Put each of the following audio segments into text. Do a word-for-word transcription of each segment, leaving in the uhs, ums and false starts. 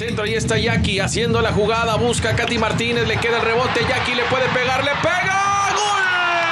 centro, ahí está Jackie haciendo la jugada, busca a Katy Martínez, le queda el rebote, Jackie le puede pegar, le pega, ¡gol!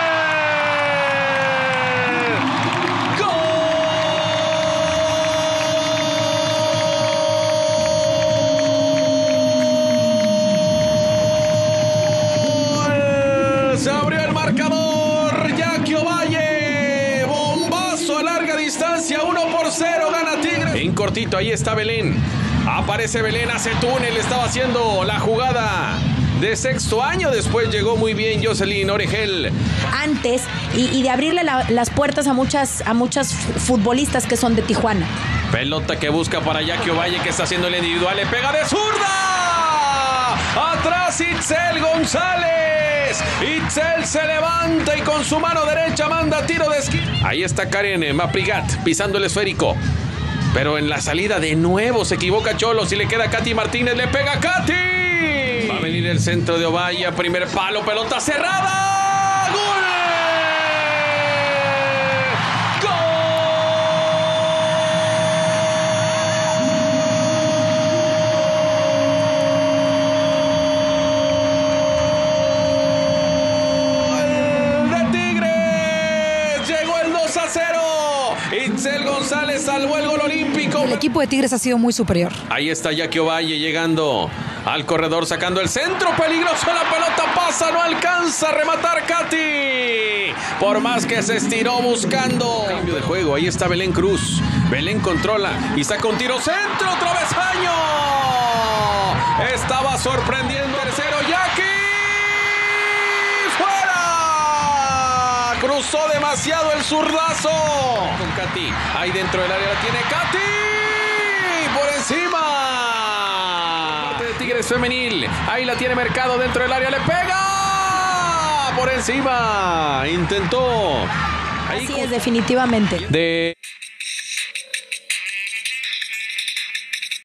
¡Gol! Se abrió el marcador, Jackie Ovalle, bombazo a larga distancia, uno por cero, gana Tigres. En cortito, ahí está Belén. Aparece Belén, hace túnel, estaba haciendo la jugada de sexto año. Después llegó muy bien Jocelyn Oregel. Antes, y, y de abrirle la, las puertas a muchas, a muchas futbolistas que son de Tijuana. Pelota que busca para Jackie Ovalle, que está haciendo el individual, le pega de zurda. Atrás Itzel González. Itzel se levanta y con su mano derecha manda tiro de esquina. Ahí está Karen Maprigat pisando el esférico. Pero en la salida de nuevo se equivoca Cholos y le queda a Katy Martínez. Le pega a Katy. Va a venir el centro de Ovalle. Primer palo, pelota cerrada. ¡Gol! ¡Gol de Tigres! Llegó el dos a cero. Itzel González salvó el gol olímpico. El equipo de Tigres ha sido muy superior. Ahí está Jackie Ovalle llegando al corredor, sacando el centro, peligroso, la pelota pasa, no alcanza a rematar Katy. Por más que se estiró buscando. Cambio de juego, ahí está Belén Cruz. Belén controla y saca un tiro centro, travesaño. Estaba sorprendiendo. Tercero, Jackie. Cruzó demasiado el zurdazo. Con Katy. Ahí dentro del área la tiene Katy. Por encima. Parte de Tigres femenil. Ahí la tiene Mercado dentro del área. Le pega. Por encima. Intentó. Ahí Así es, definitivamente. De...